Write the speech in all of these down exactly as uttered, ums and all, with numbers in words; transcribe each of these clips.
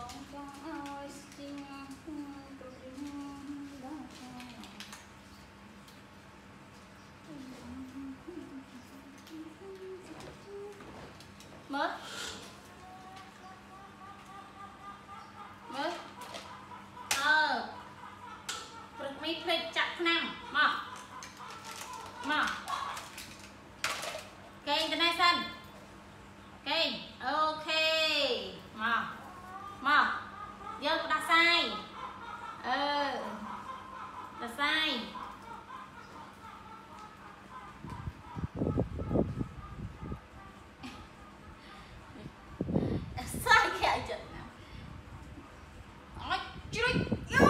Mất mất ờ bật mi plate chặt năm mà mà cây international cây ok mà mà giờ đã sai ờ đã sai sai cái chuyện nào nói chuyện yo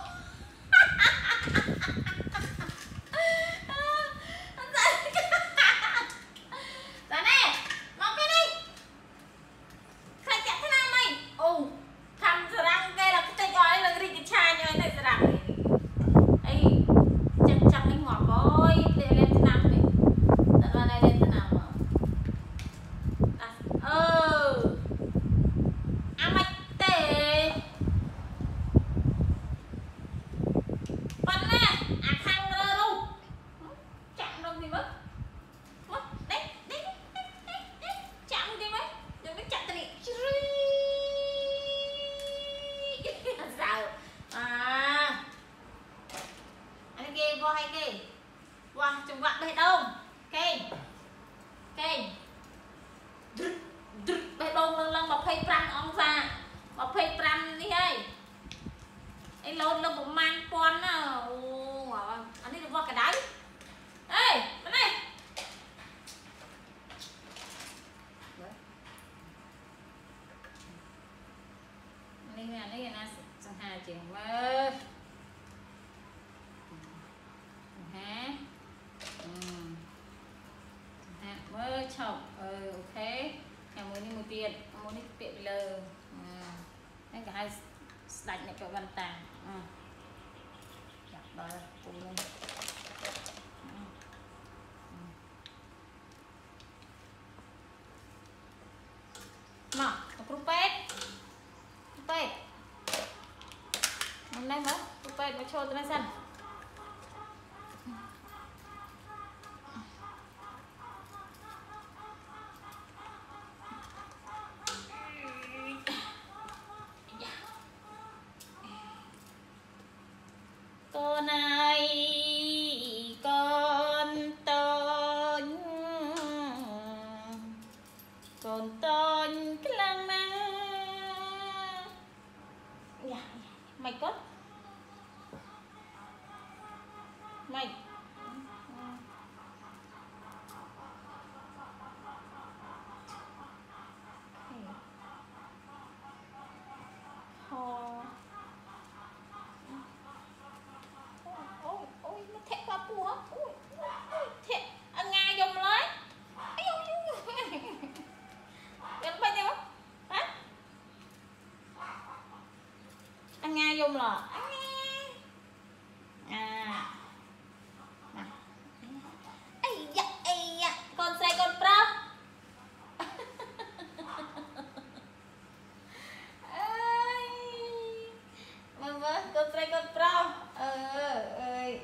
Dạ nè, mong cái đi khai chạy thế nào mày ồ thằng giờ đang đây là cái tay gói là cái chai như thế này giờ đang ấy chắc chắc anh ngọt bôi để lên thế nào này đặt vào này lên thế nào mà ờ ăn mạch tệ bắn nè à khăn rơ luôn chạm đâu thì mất mất đấy đấy đấy đấy đấy chạm đi mấy đừng có chạm tay sao à anh kia vô hay kia wow chồng bạn đây đâu cây cây bê bông lưng lưng mà phê pram ông ra mà phê pram đi hay anh lôn lưng một mang con á ô anh đi được vào cái đáy ê bên này đây là đây là sang hà chuyện mơ hả hả mơ chồng ừ ok em muốn đi một tiền muốn đi tiệm lờ anh cả hai đánh lại cái văn tàng chặt đó cùng lên mà rupet rupet hôm nay mất rupet mới cho tôi nói xem con ai con tên con tên cái lăng năng mày cất mày ho ôi ôi nó thẹn qua pua ôi ôi thẹn anh nga dùng lấy ấy được bao nhiêu hả anh nga dùng là anh nga à ấy da ấy da con say con pro vâng vâng con say con pro ờ ơi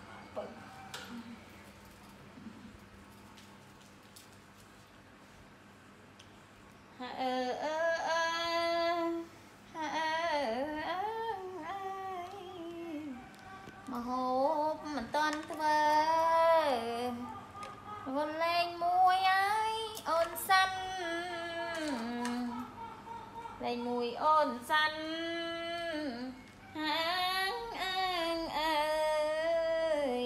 ờ ờ mà hộp mình toàn thơ vươn lên môi ấy ôn xanh lên mùi ôn xanh hang an ơi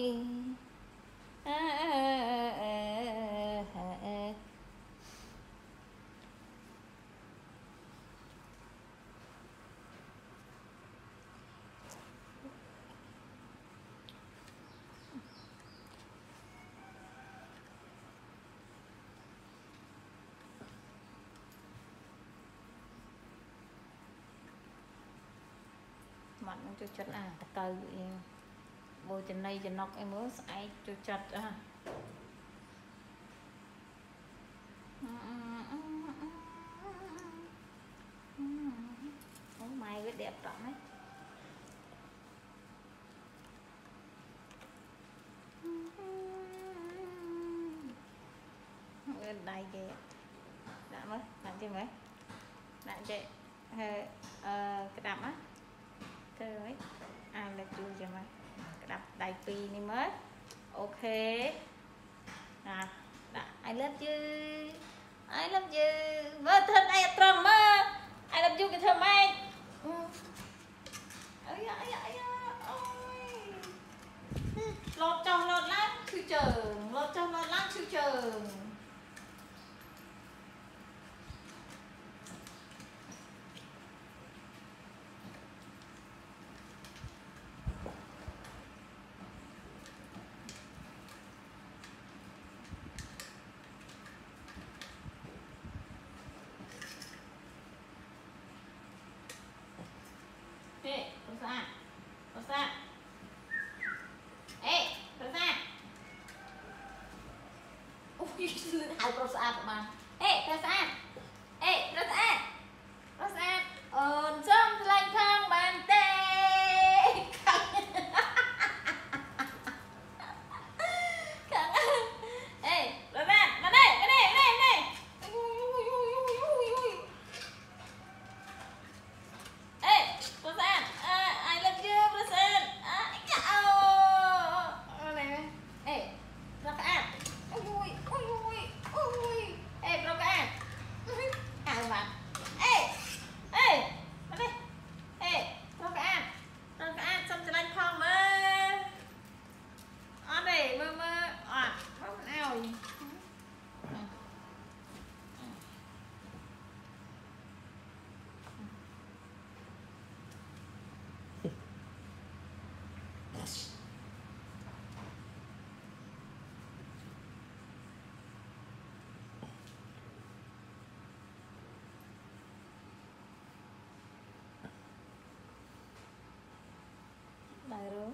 mặt nó cho chất à từ bôi trên đây cho nó em mới sai cho chặt à đẹp lắm ấy. Đây kìa. Đạm ơi, làm gì mấy? Đạm chị. Ờ, cái đạm á. Cái ấy. À, là chưa cho mày. Cái đạm đầy pi này mới. Ok. À, đã. I love you. I love you. Vợ thân ai tròn mà. I love you cái thơ mày. Ừ. Ây da, ây da, ây da. Ôi. Lọt trong lọt lát. Sư trường. Lọt trong lọt lát sư trường. Ê, Rosa, Rosa. Ê, Rosa. Ui, hai Rosa của bạn. Ê, Rosa. Ê, Rosa. Rosa. Ơn sớm lành thang bàn tê. Ê, Rosa, vào đây, vào đây, vào đây, vào đây. Ui, ui, ui, ui, ui, ui. Ê, Rosa, uh, I love you, Rosa. Uh, này, ê, Rosa. Ui, ui, ui, ui, ui. Ê, Rosa. À, bạn. Ê, ê, vào đây. Ê, Rosa. Rosa, xong cho anh phong mơ. Ở đây, mơ mơ. À, không nào gì. Đây rồi.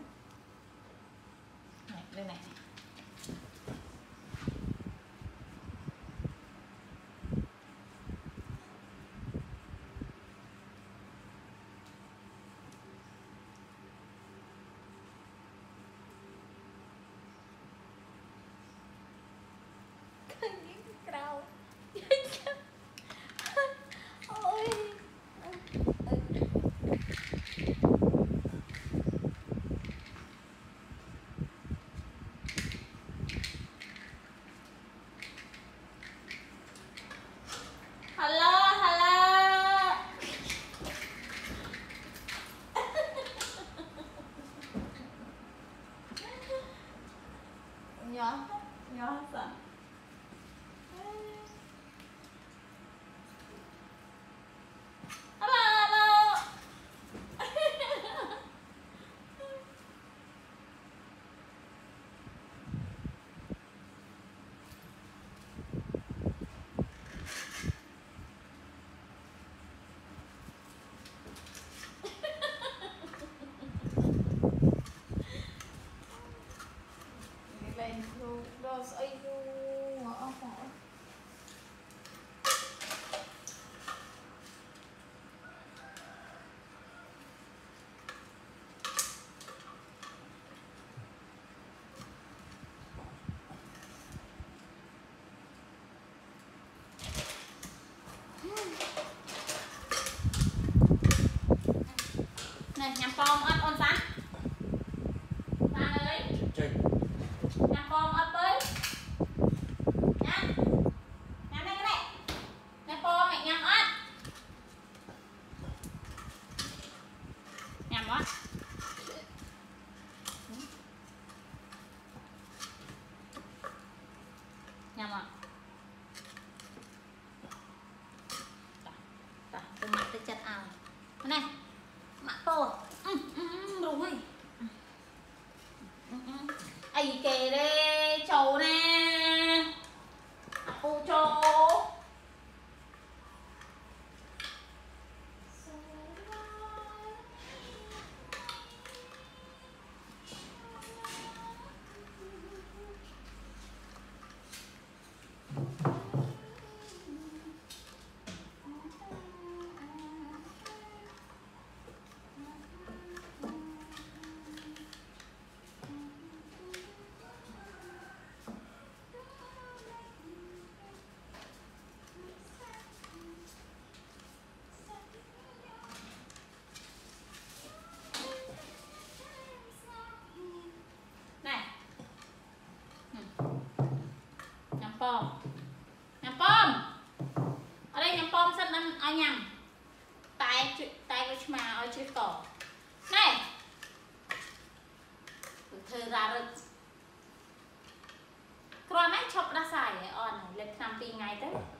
Này, đây này. Cái đâu? Ôi. từ ra rồi còn mấy chọc đã xài on lên năm pi ngày tới